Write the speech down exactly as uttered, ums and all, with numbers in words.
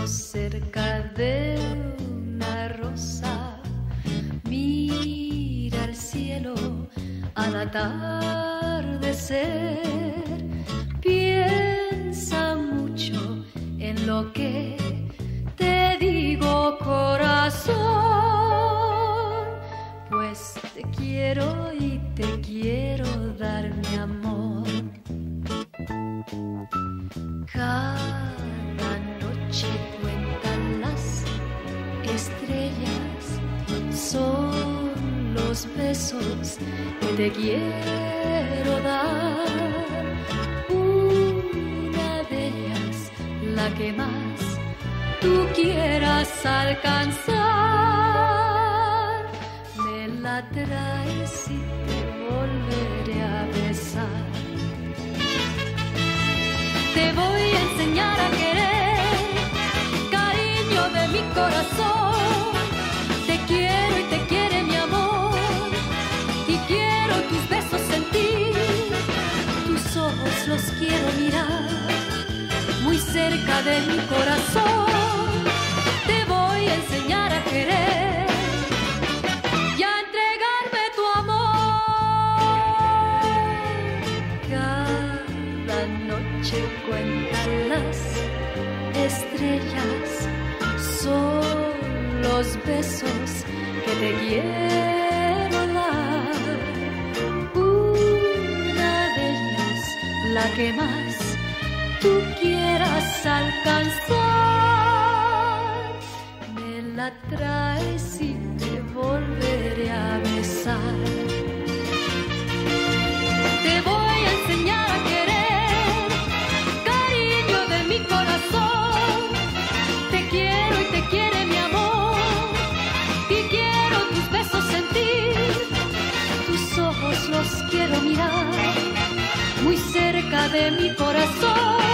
cerca de una rosa, mira el cielo al atardecer, piensa mucho en lo que te digo, corazón, pues te quiero y te quiero dar mi amor. Cada noche cuentan las estrellas, son los besos que te quiero dar. Una de ellas, la que más tú quieras alcanzar, me la traes y te volveré a besar. Te voy a enseñar a querer, cariño de mi corazón. Te quiero y te quiere mi amor, y quiero tus besos sentir. Tus ojos los quiero mirar, muy cerca de mi corazón. Te voy a enseñar a querer y a entregarme tu amor. Cada noche cuentan las estrellas, son los besos que te quiero dar. Una de ellas, la que más tú quieras alcanzar, me la traes y te volveré a besar. Te voy a enseñar a querer, cariño de mi corazón. Te quiero y te quiere mi amor, y quiero tus besos sentir. Tus ojos los quiero mirar, muy cerca de mi corazón.